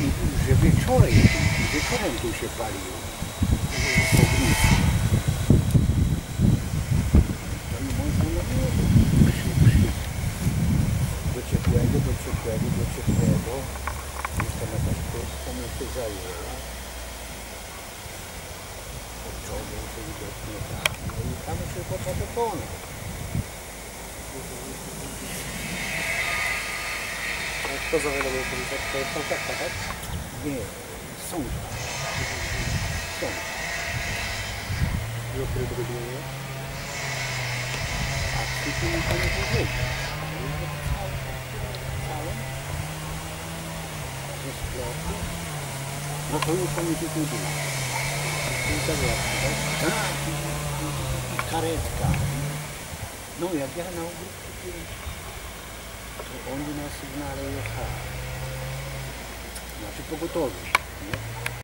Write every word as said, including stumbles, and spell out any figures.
że wieczorem, wieczorem tu się paliło. Ognisko. To nie można na przy, przy. Do ciepłego, do ciepłego, do ciepłego. Już tam jakaś kostka mnie się zajęła. Odciągnął to widocznie tak. No i tam się poca dokonał. Kto zawiadomił policję? To jest sąsiadka, tak? Nie, sąd. Sąd. I o której to godzinie nie? A ty mi to nie powiedział. Ze sklepu. No to już tam nie tutaj było. I tak jest, tak? Tak, i, i, i karetka. No jak ja na ogródku, to oni na sygnale jechali. Znaczy pogotowie. Nie?